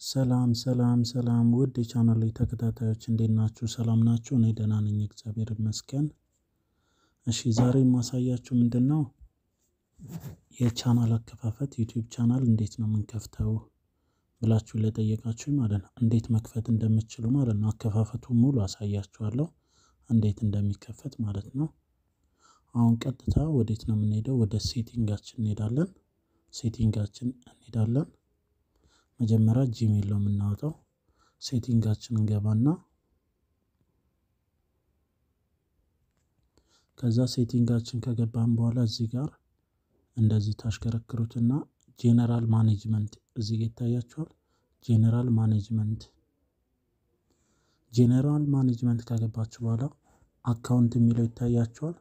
ሰላም ውድ የቻናሌ ተከታታዮች እንዴት ናችሁ? ሰላም ናችሁ? እኔ ደህና ነኝ እግዚአብሔር ይመስገን። እሺ ዛሬ የማሳያችሁ ምንድነው? የቻናል አከፋፈት ዩቲዩብ ቻናል እንዴት ነው የምንከፍተው ብላችሁ ለጠየቃችሁኝ ማለት ነው። እንዴት መክፈት እንደምትችሉ ማለት ነው። አከፋፈቱን ሙሉ አሳያችኋለሁ እንዴት እንደሚከፈት ማለት ነው። አሁን ቀጥታ ወዴት ነው የምንሄደው? ወደ ሴቲንጋችን እንሄዳለን። መጀመሪያ ጂሜል ነው የምናወጣው። ሴቲንጋችንን እንገባና ከዛ ሴቲንጋችን ከገባን በኋላ እዚህ ጋር እንደዚህ ታሽከረክሩትና ጄነራል ማኔጅመንት እዚህ ጋር ይታያችኋል። ጄነራል ማኔጅመንት ከገባችሁ በኋላ አካውንት የሚለው ይታያችኋል።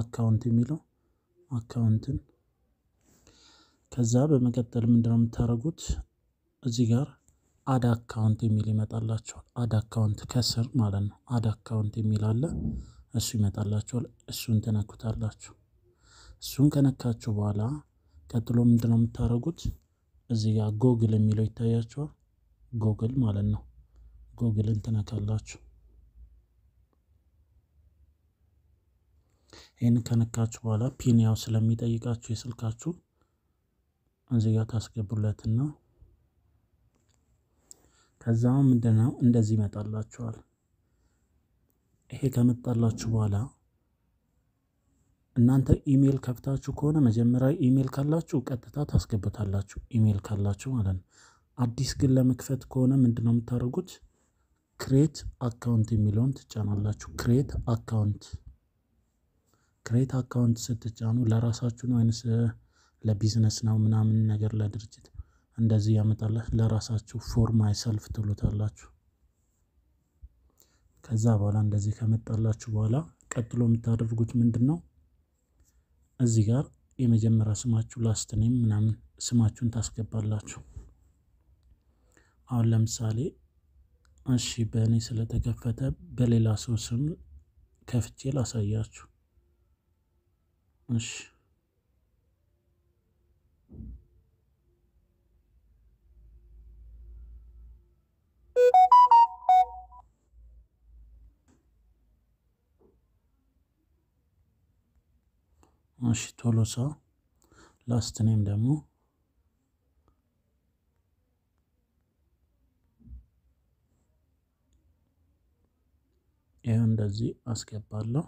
አካውንትን ከዛ በመቀጠል ምንድነው የምታደርጉት? እዚህ ጋር አድ አካውንት የሚል ይመጣላችኋል። አድ አካውንት ከስር ማለት ነው። አድ አካውንት የሚል አለ። እሱ ይመጣላችኋል። እሱን ትነኩታላችሁ። እሱን ከነካችሁ በኋላ ቀጥሎ ምንድነው የምታደርጉት? እዚህ ጋር ጎግል የሚለው ይታያችኋል። ጎግል ማለት ነው። ጎግልን ትነካላችሁ። ይሄን ከነካችሁ በኋላ ፒን ያው ስለሚጠይቃችሁ የስልካችሁ እዚህ ጋር ታስገቡለትና ከዛው ምንድነው እንደዚህ ይመጣላችኋል። ይሄ ከመጣላችሁ በኋላ እናንተ ኢሜል ከፍታችሁ ከሆነ መጀመሪያ ኢሜል ካላችሁ ቀጥታ ታስገቡታላችሁ። ኢሜል ካላችሁ ማለት ነው። አዲስ ግን ለመክፈት ከሆነ ምንድነው የምታደርጉት? ክሬት አካውንት የሚለውን ትጫናላችሁ። ክሬት አካውንት ስትጫኑ ለራሳችሁ ነው ወይስ ለቢዝነስ ነው ምናምን ነገር ለድርጅት እንደዚህ ያመጣላችሁ? ለራሳችሁ ፎር ማይ ሰልፍ ትሉታላችሁ። ከዛ በኋላ እንደዚህ ከመጣላችሁ በኋላ ቀጥሎ የምታደርጉት ምንድነው? እዚህ ጋር የመጀመሪያ ስማችሁ ላስት ኔም ምናምን ስማችሁን ታስገባላችሁ። አሁን ለምሳሌ እሺ በእኔ ስለተከፈተ በሌላ ሰው ስም ከፍቼ ላሳያችሁ። እሺ ቶሎሳ ላስት ኔም ደግሞ ይሄን እንደዚህ አስገባለሁ።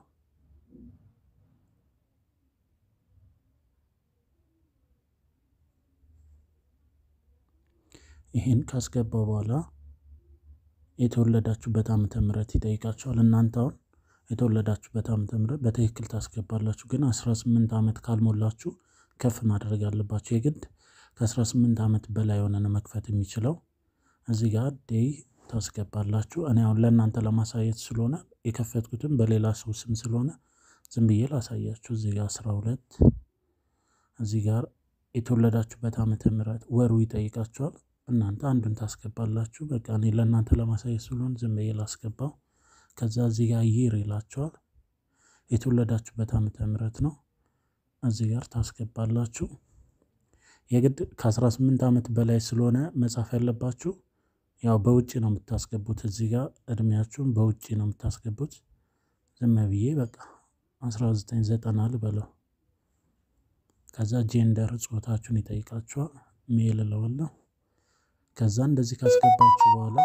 ይሄን ካስገባው በኋላ የተወለዳችሁበት ዓመተ ምህረት ይጠይቃችኋል። እናንተ አሁን የተወለዳችሁበት ዓመተ ምህረት በትክክል ታስገባላችሁ። ግን 18 ዓመት ካልሞላችሁ ከፍ ማድረግ አለባችሁ። የግድ ከ18 ዓመት በላይ ሆነ ነው መክፈት የሚችለው። እዚህ ጋር ዴይ ታስገባላችሁ። እኔ አሁን ለእናንተ ለማሳየት ስለሆነ የከፈትኩትም በሌላ ሰው ስም ስለሆነ ዝም ብዬ ላሳያችሁ። እዚህ ጋር 12 እዚህ ጋር የተወለዳችሁበት ዓመተ ምህረት ወሩ ይጠይቃችኋል። እናንተ አንዱን ታስገባላችሁ። በቃ እኔ ለእናንተ ለማሳየት ስለሆነ ዝም ብዬ ላስገባው። ከዛ እዚህ ጋር ይር ይላችኋል። የተወለዳችሁበት ዓመተ ምህረት ነው። እዚህ ጋር ታስገባላችሁ። የግድ ከ18 ዓመት በላይ ስለሆነ መጻፍ ያለባችሁ ያው በውጪ ነው የምታስገቡት። እዚህ ጋር እድሜያችሁን በውጪ ነው የምታስገቡት። ዝም ብዬ በቃ 1990 ልበለው። ከዛ ጄንደር ጾታችሁን ይጠይቃችኋል። ሜል እለዋለሁ። ከዛ እንደዚህ ካስገባችሁ በኋላ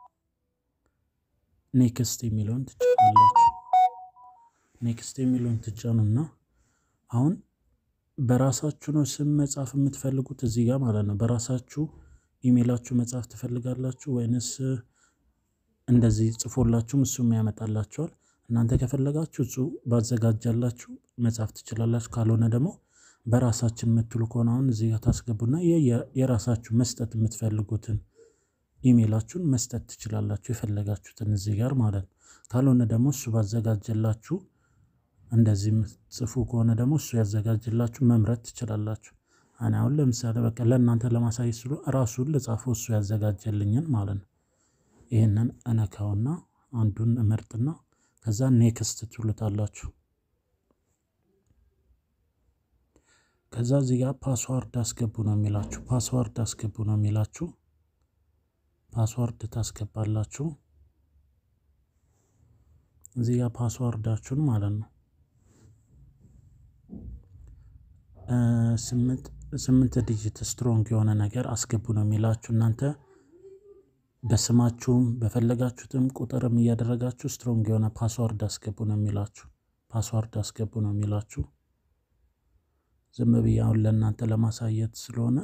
ኔክስት የሚለውን ትጫናላችሁ። ኔክስት የሚለውን ትጫኑና አሁን በራሳችሁ ነው ስም መጻፍ የምትፈልጉት እዚህ ጋር ማለት ነው። በራሳችሁ ኢሜላችሁ መጻፍ ትፈልጋላችሁ ወይንስ እንደዚህ ጽፎላችሁ እሱም ያመጣላችኋል? እናንተ ከፈለጋችሁ እሱ ባዘጋጃላችሁ መጻፍ ትችላላችሁ። ካልሆነ ደግሞ በራሳችን የምትሉ ከሆነ አሁን እዚህ ጋር ታስገቡና የራሳችሁ መስጠት የምትፈልጉትን ኢሜላችሁን መስጠት ትችላላችሁ። የፈለጋችሁትን እዚህ ጋር ማለት ነው። ካልሆነ ደግሞ እሱ ባዘጋጀላችሁ እንደዚህ ጽፉ ከሆነ ደግሞ እሱ ያዘጋጅላችሁ መምረጥ ትችላላችሁ። እኔ አሁን ለምሳሌ በቃ ለእናንተ ለማሳየት ስሉ ራሱን ለጻፈው እሱ ያዘጋጀልኝን ማለት ነው። ይሄንን እነካውና አንዱን እመርጥና ከዛ ኔክስት ትሉታላችሁ። ከዛ እዚህ ጋር ፓስዋርድ አስገቡ ነው የሚላችሁ። ፓስዋርድ ታስገባላችሁ። እዚህ ጋር ፓስዋርዳችሁን ማለት ነው 8 ዲጂት ስትሮንግ የሆነ ነገር አስገቡ ነው የሚላችሁ። እናንተ በስማችሁም በፈለጋችሁትም ቁጥርም እያደረጋችሁ ስትሮንግ የሆነ ፓስዋርድ አስገቡ ነው የሚላችሁ። ፓስዋርድ አስገቡ ነው የሚላችሁ። ዝም ብዬ አሁን ለእናንተ ለማሳየት ስለሆነ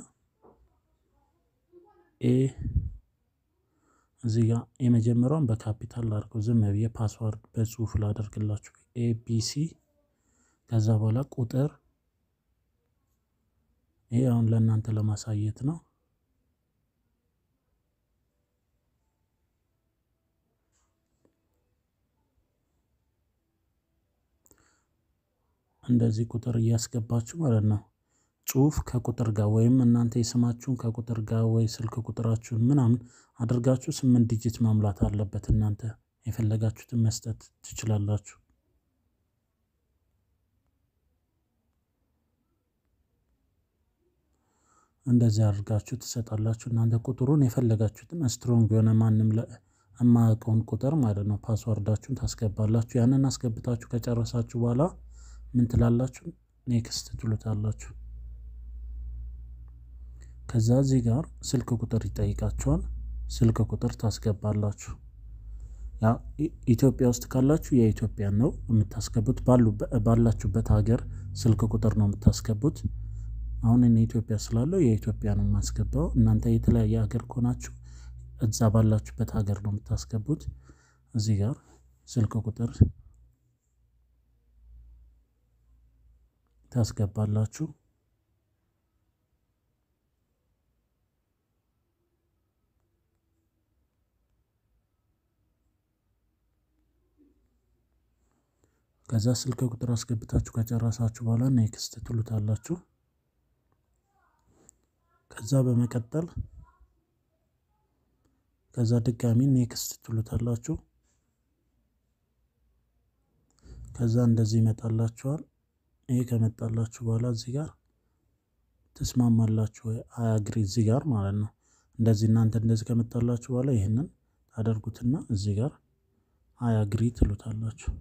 እዚህ ጋር የመጀመሪያውን በካፒታል ላድርገው። ዝም ብዬ ፓስዋርድ በጽሁፍ ላደርግላችሁ ABC ከዛ በኋላ ቁጥር። ይሄ አሁን ለእናንተ ለማሳየት ነው። እንደዚህ ቁጥር እያስገባችሁ ማለት ነው። ጽሁፍ ከቁጥር ጋር ወይም እናንተ የስማችሁን ከቁጥር ጋር ወይ ስልክ ቁጥራችሁን ምናምን አድርጋችሁ 8 ዲጂት መሙላት አለበት። እናንተ የፈለጋችሁትን መስጠት ትችላላችሁ። እንደዚህ አድርጋችሁ ትሰጣላችሁ። እናንተ ቁጥሩን የፈለጋችሁትን ስትሮንግ የሆነ ማንም የማያውቀውን ቁጥር ማለት ነው ፓስዋርዳችሁን ታስገባላችሁ። ያንን አስገብታችሁ ከጨረሳችሁ በኋላ ምን ትላላችሁ? ኔክስት ትሉታላችሁ። ከዛ እዚህ ጋር ስልክ ቁጥር ይጠይቃችኋል። ስልክ ቁጥር ታስገባላችሁ። ያ ኢትዮጵያ ውስጥ ካላችሁ የኢትዮጵያን ነው የምታስገቡት። ባላችሁበት ሀገር ስልክ ቁጥር ነው የምታስገቡት። አሁን እኔ ኢትዮጵያ ስላለው የኢትዮጵያ ነው የማስገባው። እናንተ የተለያየ ሀገር ከሆናችሁ እዛ ባላችሁበት ሀገር ነው የምታስገቡት። እዚህ ጋር ስልክ ቁጥር ታስገባላችሁ። ከዛ ስልክ ቁጥር አስገብታችሁ ከጨረሳችሁ በኋላ ኔክስት ትሉታላችሁ። ከዛ በመቀጠል ከዛ ድጋሚ ኔክስት ትሉታላችሁ። ከዛ እንደዚህ ይመጣላችኋል። ይሄ ከመጣላችሁ በኋላ እዚህ ጋር ተስማማላችሁ ወይ አያግሪ እዚህ ጋር ማለት ነው። እንደዚህ እናንተ እንደዚህ ከመጣላችሁ በኋላ ይሄንን ታደርጉትና እዚህ ጋር አያግሪ ትሉታላችሁ።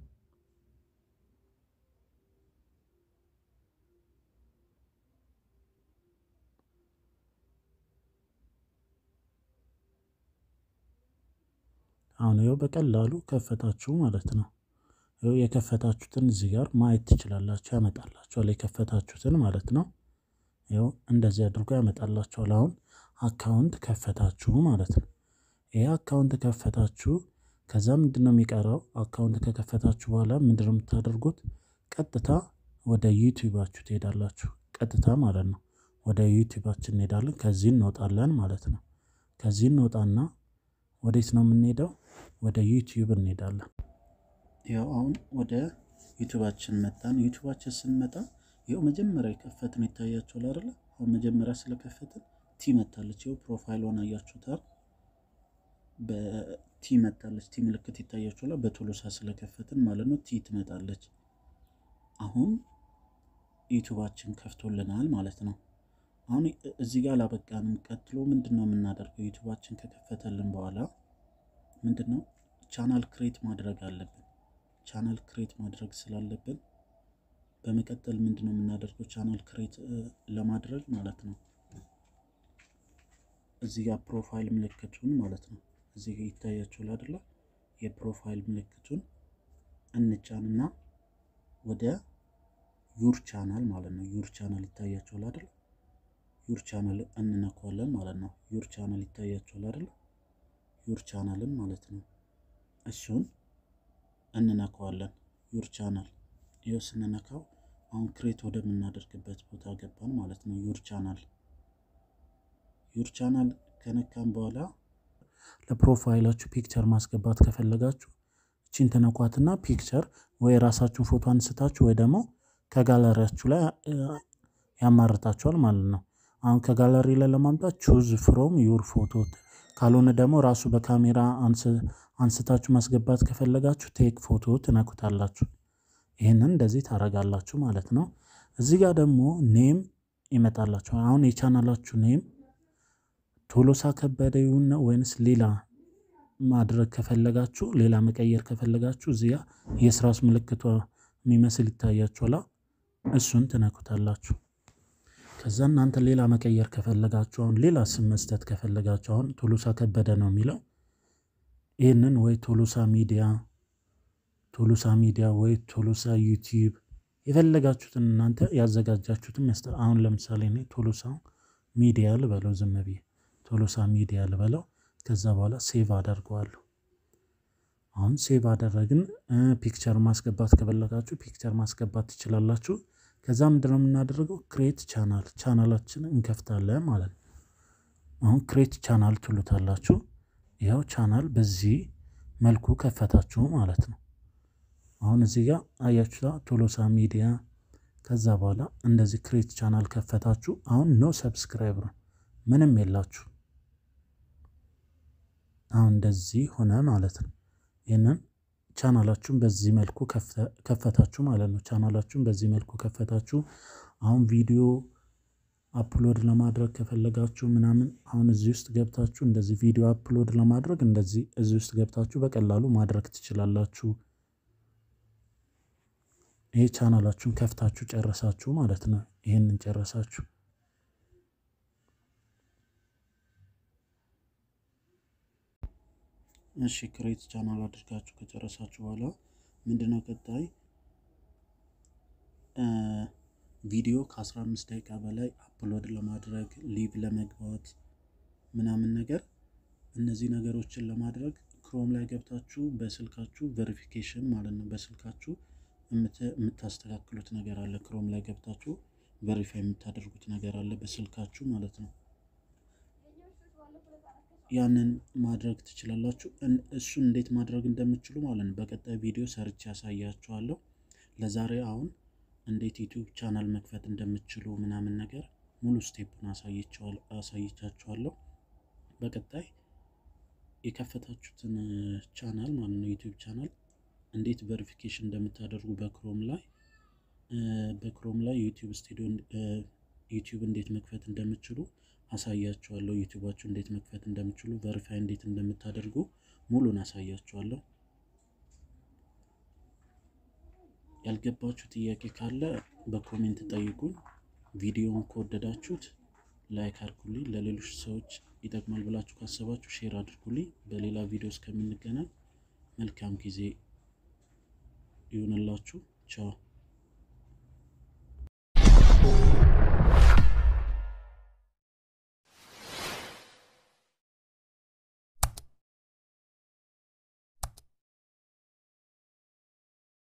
አሁን ይኸው በቀላሉ ከፈታችሁ ማለት ነው። ይኸው የከፈታችሁትን እዚህ ጋር ማየት ትችላላችሁ። ያመጣላችኋል የከፈታችሁትን ማለት ነው። ይኸው እንደዚህ አድርጎ ያመጣላችኋል። አሁን አካውንት ከፈታችሁ ማለት ነው። ይሄ አካውንት ከፈታችሁ። ከዛ ምንድነው የሚቀረው? አካውንት ከከፈታችሁ በኋላ ምንድነው የምታደርጉት? ቀጥታ ወደ ዩቲዩባችሁ ትሄዳላችሁ። ቀጥታ ማለት ነው ወደ ዩቲዩባችን እንሄዳለን። ከዚህ እንወጣለን ማለት ነው። ከዚህ እንወጣና ወዴት ነው የምንሄደው? ወደ ዩቲዩብ እንሄዳለን። ያው አሁን ወደ ዩቲዩባችን መጣን። ዩቲዩባችን ስንመጣ ይኸው መጀመሪያ የከፈትን ይታያችኋል አይደል? አሁን መጀመሪያ ስለከፈትን ቲ መጣለች። ይኸው ፕሮፋይሏን አያችሁታል። በቲ መጣለች። ቲ ምልክት ይታያችኋል። በቶሎሳ ስለከፈትን ማለት ነው ቲ ትመጣለች። አሁን ዩቲዩባችን ከፍቶልናል ማለት ነው። አሁን እዚህ ጋር አላበቃንም። ቀጥሎ ምንድነው የምናደርገው? ዩቲዩባችን ከከፈተልን በኋላ ምንድነው ቻናል ክሬት ማድረግ አለብን። ቻናል ክሬት ማድረግ ስላለብን በመቀጠል ምንድነው የምናደርገው? ቻናል ክሬት ለማድረግ ማለት ነው እዚህ ጋር ፕሮፋይል ምልክቱን ማለት ነው እዚህ ጋር ይታያችኋል አይደል? የፕሮፋይል ምልክቱን እንጫንና ወደ ዩር ቻናል ማለት ነው ዩር ቻናል ይታያችኋል አይደል? ዩር ቻናል እንነካዋለን ማለት ነው። ዩር ቻናል ይታያችኋል አይደል? ዩር ቻናልን ማለት ነው እሱን እንነካዋለን። ዩር ቻናል ይኸው ስንነካው አሁን ክሬት ወደምናደርግበት ቦታ ገባን ማለት ነው። ዩር ቻናል ከነካን በኋላ ለፕሮፋይላችሁ ፒክቸር ማስገባት ከፈለጋችሁ እቺን ተነኳትና ፒክቸር ወይ ራሳችሁን ፎቶ አንስታችሁ ወይ ደግሞ ከጋለሪያችሁ ላይ ያማርጣችኋል ማለት ነው። አሁን ከጋለሪ ላይ ለማምጣት ቹዝ ፍሮም ዩር ፎቶ፣ ካልሆነ ደግሞ ራሱ በካሜራ አንስታችሁ ማስገባት ከፈለጋችሁ ቴክ ፎቶ ትነኩታላችሁ። ይሄንን እንደዚህ ታረጋላችሁ ማለት ነው። እዚህ ጋር ደግሞ ኔም ይመጣላችኋል። አሁን የቻናላችሁ ኔም ቶሎሳ ከበደ ይሁን ነው ወይንስ ሌላ ማድረግ ከፈለጋችሁ ሌላ መቀየር ከፈለጋችሁ እዚህ ጋር የስራስ ምልክቷ የሚመስል ይታያችኋል። እሱን ትነኩታላችሁ። ከዛ እናንተ ሌላ መቀየር ከፈለጋችሁ አሁን ሌላ ስም መስጠት ከፈለጋችሁ አሁን ቶሎሳ ከበደ ነው የሚለው ይህንን ወይ ቶሎሳ ሚዲያ ወይ ቶሎሳ ዩቲዩብ የፈለጋችሁትን እናንተ ያዘጋጃችሁትን መስጠት። አሁን ለምሳሌ እኔ ቶሎሳ ሚዲያ ልበለው፣ ዝም ብዬ ቶሎሳ ሚዲያ ልበለው። ከዛ በኋላ ሴቭ አደርገዋለሁ። አሁን ሴቭ አደረግን። ፒክቸር ማስገባት ከፈለጋችሁ ፒክቸር ማስገባት ትችላላችሁ። ከዛ ምንድነው የምናደርገው ክሬት ቻናላችንን እንከፍታለን ማለት ነው። አሁን ክሬት ቻናል ትሉታላችሁ። ይኸው ቻናል በዚህ መልኩ ከፈታችሁ ማለት ነው። አሁን እዚህ ጋር አያችሁታ ቶሎሳ ሚዲያ። ከዛ በኋላ እንደዚህ ክሬት ቻናል ከፈታችሁ። አሁን ኖ ሰብስክራይበር ምንም የላችሁ። አሁን እንደዚህ ሆነ ማለት ነው። ይሄንን ቻናላችሁን በዚህ መልኩ ከፈታችሁ ማለት ነው። ቻናላችሁን በዚህ መልኩ ከፈታችሁ። አሁን ቪዲዮ አፕሎድ ለማድረግ ከፈለጋችሁ ምናምን አሁን እዚህ ውስጥ ገብታችሁ እንደዚህ ቪዲዮ አፕሎድ ለማድረግ እንደዚህ እዚህ ውስጥ ገብታችሁ በቀላሉ ማድረግ ትችላላችሁ። ይሄ ቻናላችሁን ከፍታችሁ ጨረሳችሁ ማለት ነው። ይሄንን ጨረሳችሁ። እሺ ክሬት ቻናል አድርጋችሁ ከጨረሳችሁ በኋላ ምንድነው ቀጣይ ቪዲዮ ከ15 ደቂቃ በላይ አፕሎድ ለማድረግ ሊቭ ለመግባት ምናምን ነገር እነዚህ ነገሮችን ለማድረግ ክሮም ላይ ገብታችሁ በስልካችሁ ቬሪፊኬሽን ማለት ነው በስልካችሁ የምታስተካክሉት ነገር አለ። ክሮም ላይ ገብታችሁ ቬሪፋይ የምታደርጉት ነገር አለ በስልካችሁ ማለት ነው። ያንን ማድረግ ትችላላችሁ። እሱን እንዴት ማድረግ እንደምትችሉ ማለት ነው በቀጣይ ቪዲዮ ሰርች ያሳያችኋለሁ። ለዛሬ አሁን እንዴት ዩቲዩብ ቻናል መክፈት እንደምትችሉ ምናምን ነገር ሙሉ ስቴፑን አሳይቻችኋለሁ። በቀጣይ የከፈታችሁትን ቻናል ማለት ነው ዩቲዩብ ቻናል እንዴት ቬሪፊኬሽን እንደምታደርጉ በክሮም ላይ ዩቲዩብ ስቱዲዮ ዩቲዩብ እንዴት መክፈት እንደምትችሉ አሳያችኋለሁ። ዩቲዩባችሁ እንዴት መክፈት እንደምትችሉ ቬሪፋይ እንዴት እንደምታደርጉ ሙሉን አሳያችኋለሁ። ያልገባችሁ ጥያቄ ካለ በኮሜንት ጠይቁኝ። ቪዲዮውን ከወደዳችሁት ላይክ አድርጉልኝ። ለሌሎች ሰዎች ይጠቅማል ብላችሁ ካሰባችሁ ሼር አድርጉልኝ። በሌላ ቪዲዮ እስከምንገናኝ መልካም ጊዜ ይሁንላችሁ። ቻው።